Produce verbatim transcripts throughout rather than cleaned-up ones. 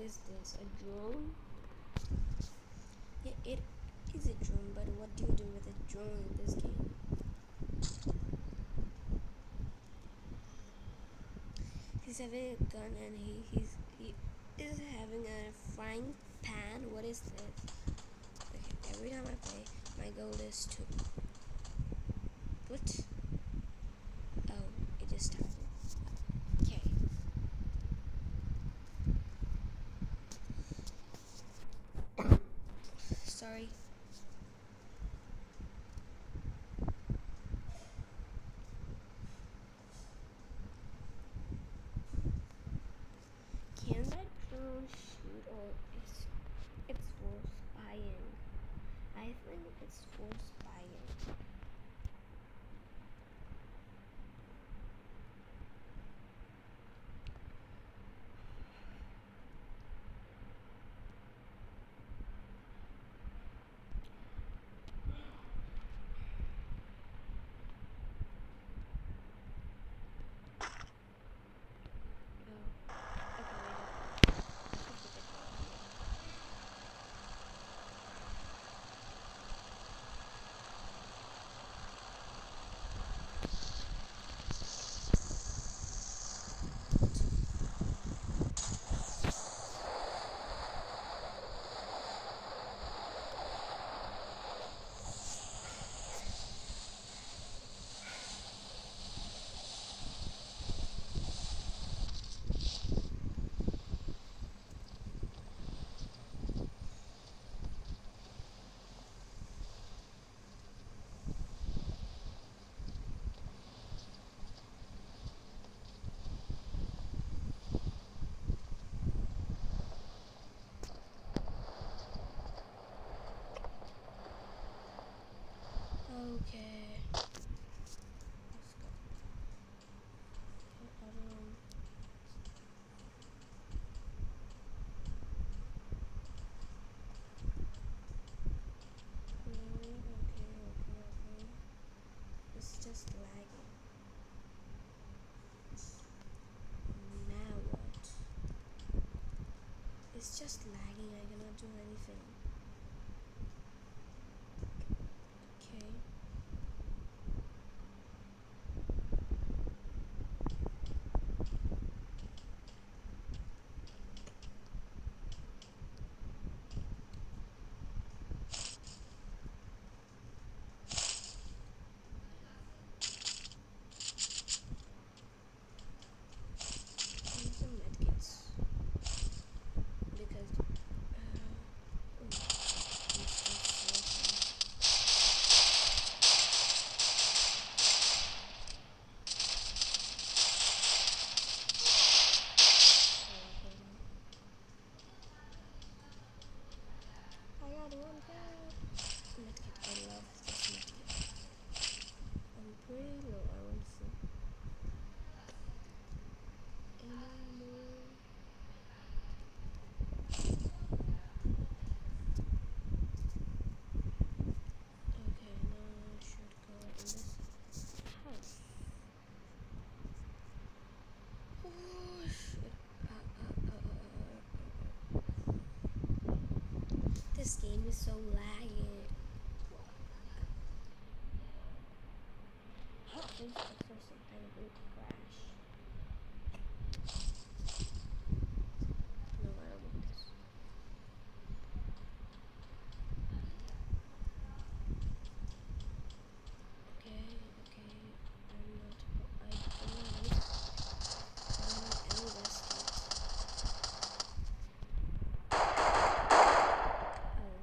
is this? A drone? Yeah, it is a drone, but what do you do with a drone in this game? He's having a gun and he he's he is having a frying pan. What is this? Okay, every time I play, my goal is to put. Oh, it just started. Okay. Sorry. Can that drone shoot or it's it's for spying? I think it's for spying. Oh, okay, wait. Okay. Let's go. Okay, other room. Mm, okay, okay, okay. It's just lagging. Now what? It's just lagging. I cannot do anything. Okay. I need some medkits because uh, oh, this is so I got one cat. Medkit, I love this medkit. I'm pretty low. I want some anymore. Okay, now I should go in this house. Oh shit. Uh, uh, uh, uh, uh, uh. This game is so laggy. Please look for some kind of root crash. No, I don't want this. Okay, okay. I'm not. I don't want any. I don't want any rescue. Oh.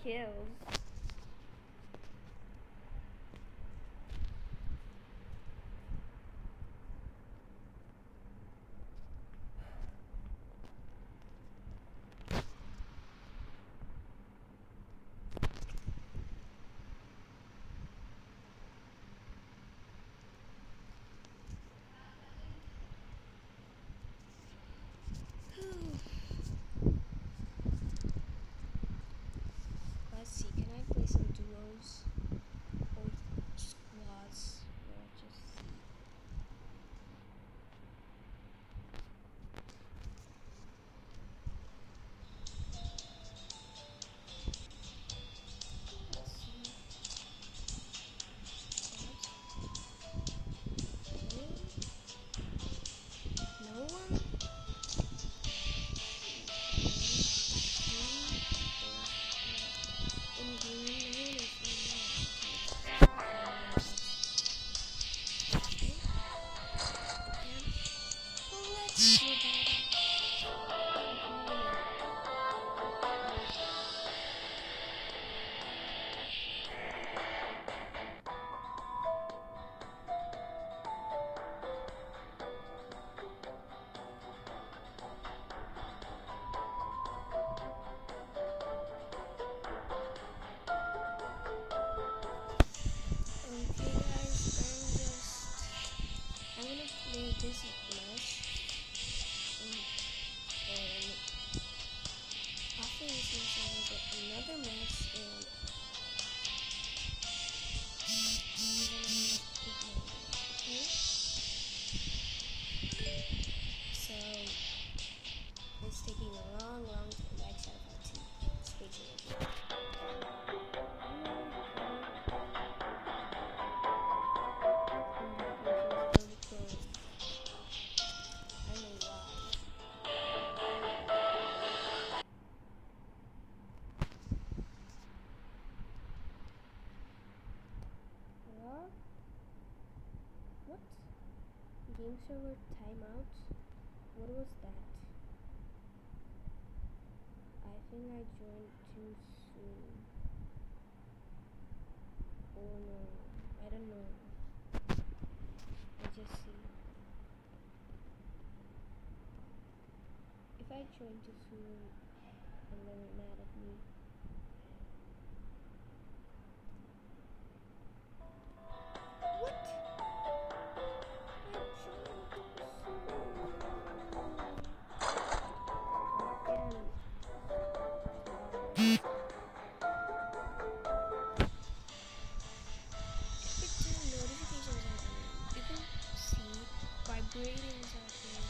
kills. Let's see, can I play some duos or squads? Let's just see. Let's see. Squads. No one? This match, and, and after this match I will get another match, and okay? So it's taking a long, long time. Actually, I have to switch it again. What? Game server timeout? What was that? I think I joined too soon. Oh no, I don't know. I just see. If I joined too soon, and then they're mad at me. Ratings out there.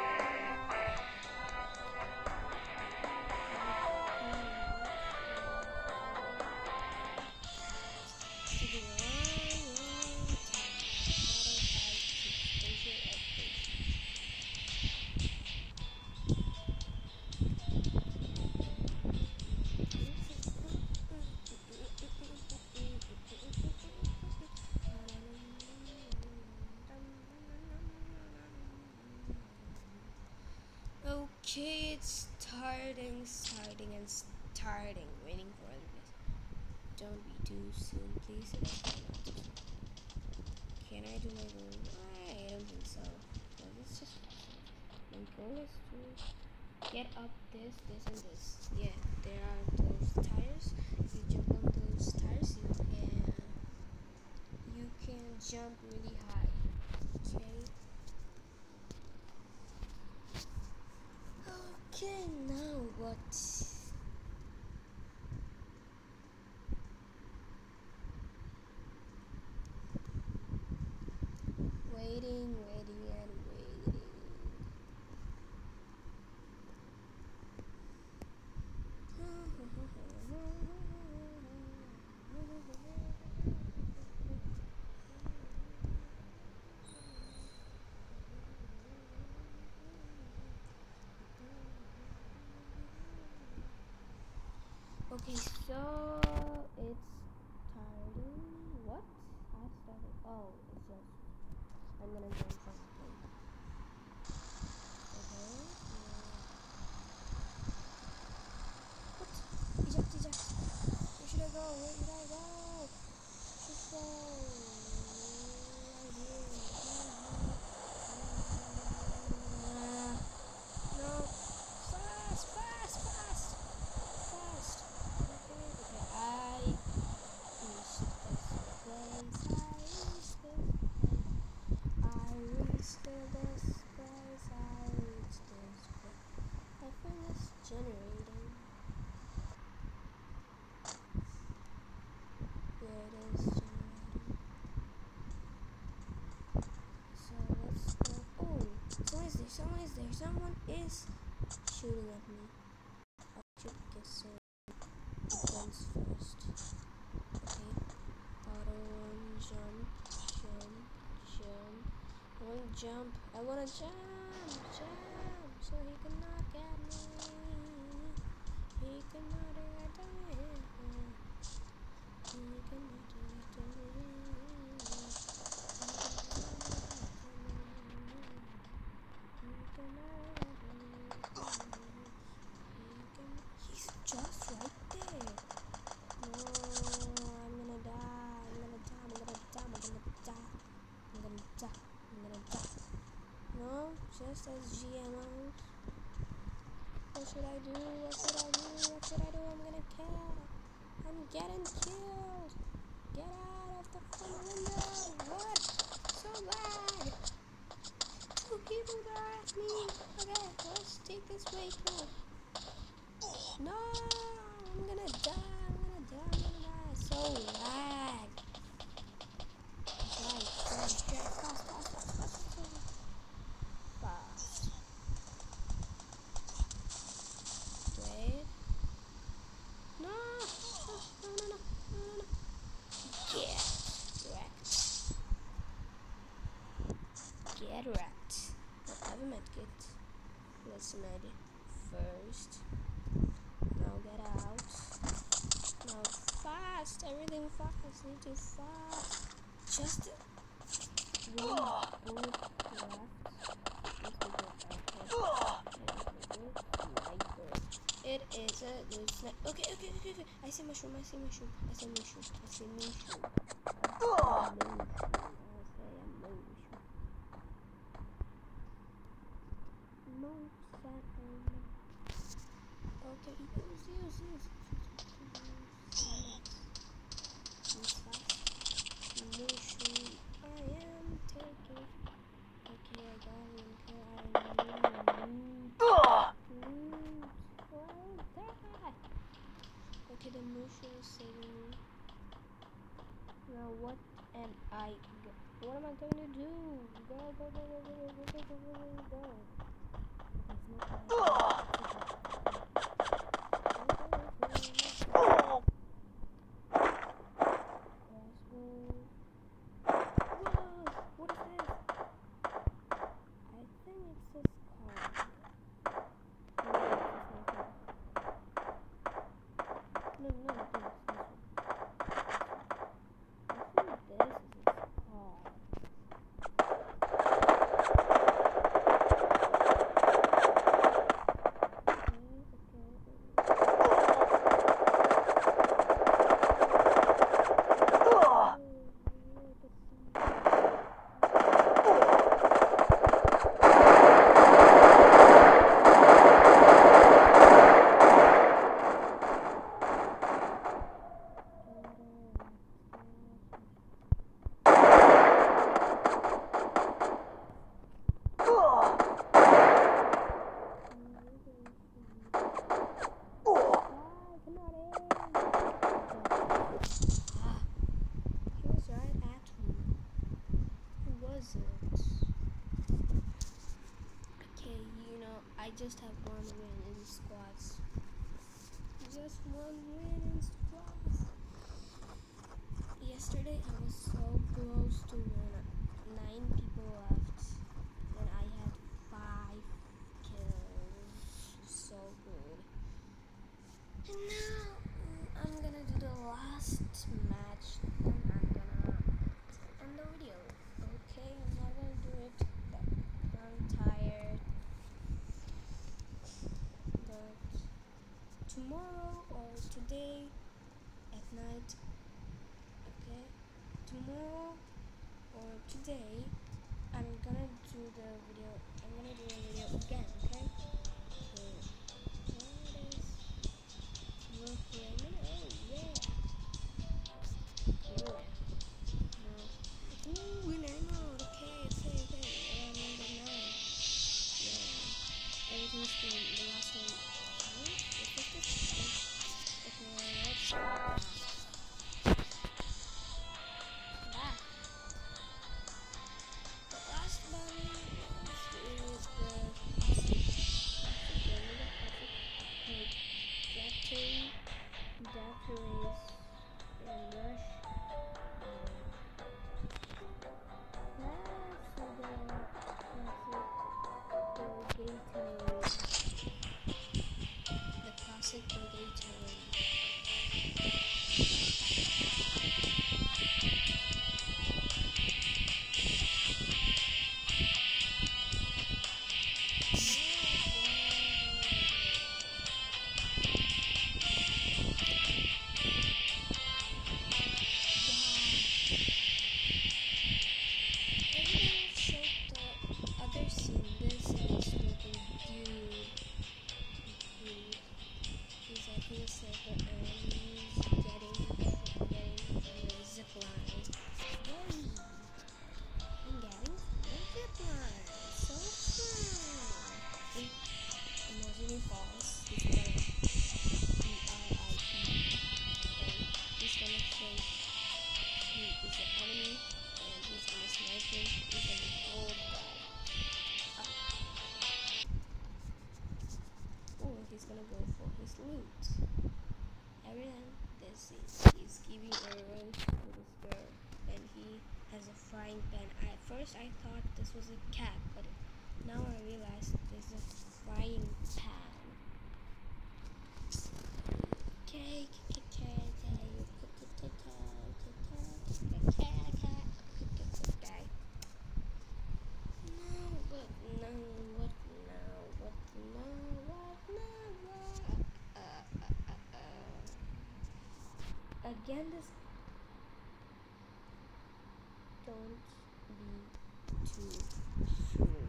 Okay, it's starting, starting, and starting. Waiting for this. Don't be too soon, please. Can I do my goal? I don't think so. Well, it's just my goal is to get up this, this, and this. Yeah, there are those tires. If you jump on those tires, you can you can jump really high. Okay. Okay, now what? Waiting, waiting, and waiting. Okay, so it's starting. What? I started. Oh, it's just. I'm gonna join something. Okay. Yeah. What? Eject, eject. generating. Yeah, it is generating. So let's go. Oh, someone is there, someone is there, someone is shooting at me. I should get some guns first. Okay. Auto one, jump, jump, jump. I wanna jump. I wanna jump, jump, so he cannot get me. He cannot get me. He cannot get me. He's just right there. No, I'm gonna die. I'm gonna die. I'm gonna die. I'm gonna die. I'm gonna die. I'm gonna die. No, just as G M Os. What should I do? What should I do? What should I do? I'm gonna kill. I'm getting killed. Get out of the front window. What? So bad. Two people are at me. Okay, let's take this way through. No, I'm gonna die. I'm gonna die. I'm gonna die. So lag. Drive, drive, drive. Fast, fast, fast, fast, fast. Fast. Wait. No, no, no, no, no, no, no. Get wrecked. Get wrecked. I have a medkit. Let's med first. Now get out. Now fast. Everything fast. Need to fast. Just one bullet left. It is a good sniper. Okay, okay, okay, okay. I see mushroom. I see mushroom. I see mushroom. I see mushroom. I see mushroom. Okay, use, use, use. Mushroom. I am taking. Okay, I got him. Okay, I need. Okay, the mushroom is saving me. Now what am I? What am I going to do? Go, go, go, go, go, go, go, go, go, go, go. That's not I just have one win in squads. Just one win in squads. Yesterday I was so close to win. Nine people left, and I had five kills. So good. And now I'm gonna do the last match. And I'm gonna end the video. Okay, I'm not gonna do it. I'm tired. Tomorrow or today at night, okay, tomorrow or today I'm gonna do the video, I'm gonna do a video again, okay, okay, what is Brooklyn, oh yeah, cool, no, ooh, winner mode, okay, okay, okay, um, number nine, yeah, everything's good, the last one, military. You have to raise and rush. That's so the classic brigade terrain. The classic brigade terrain. He's gonna go for his loot. Everyone, this is he's giving a rose to this girl, and he has a frying pan. At first, I thought this was a cat, but now I realize this is a frying pan. Okay, okay, okay, okay. No, what no, what no, what no, what no, what? Uh, uh, uh, uh. Again, this. Don't be too soon.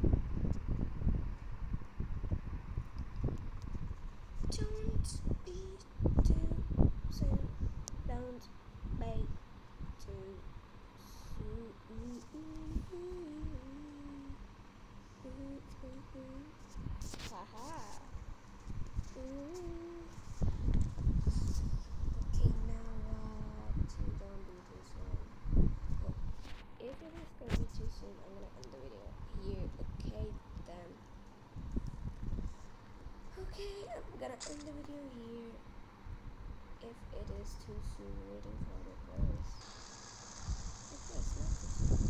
Don't be too soon. Don't be too soon. Haha. Okay, now what? Don't be too soon. If it is going to be too soon, I'm going to end the video here. Okay, then. Okay, I'm going to end the video here. If it is too soon waiting for the players. Okay, it's not too soon.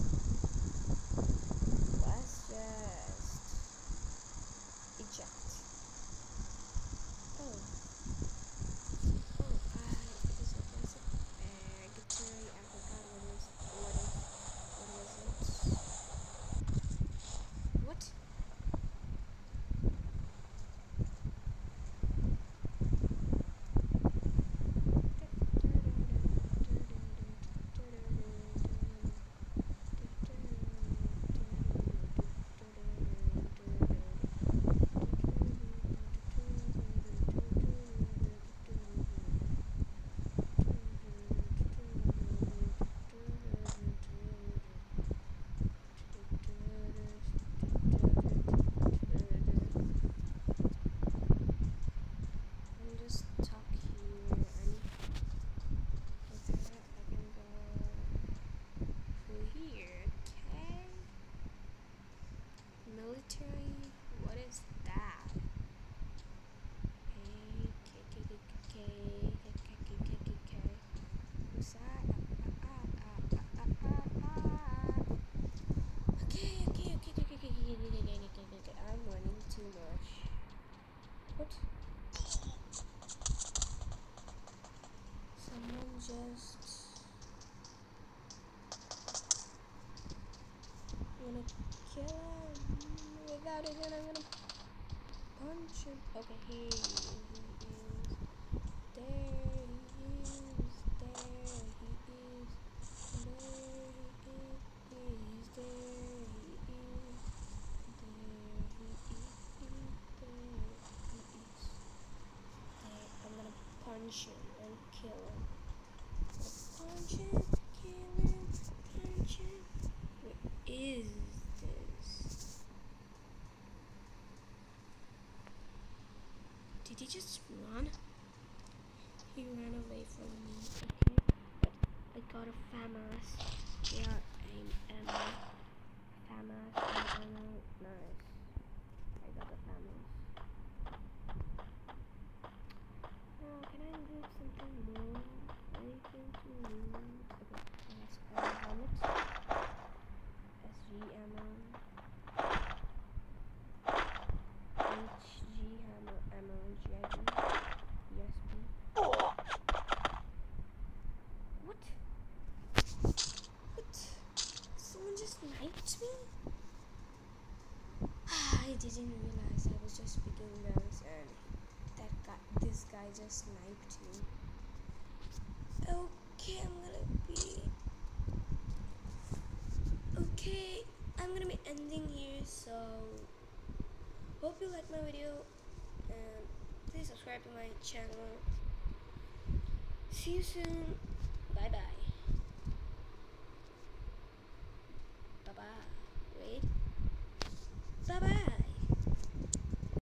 Let's just eject. Oh. Oh, I this is a uh, guitar. I forgot what is what is what was it? What? What is that? Hey, K K K K K K K K K. Who's that? Okay, okay, okay, okay, okay, okay, okay. I'm running too much. What? Someone just. I'm gonna kill him. Without it, then I'm gonna punch him. Okay, he, he is there. He is there. He is there. He is there. He is there. He is there. He is there. I'm gonna punch him and kill him. Punch him, kill him, punch him. Where is this? Did he just run? He ran away from me, okay? But I got a FAMAS. Yeah, I'm Emma. FAMAS, Emma, nice. I got a FAMAS. guy just sniped me. Okay, I'm gonna be okay I'm gonna be ending here, so hope you like my video and please subscribe to my channel. See you soon.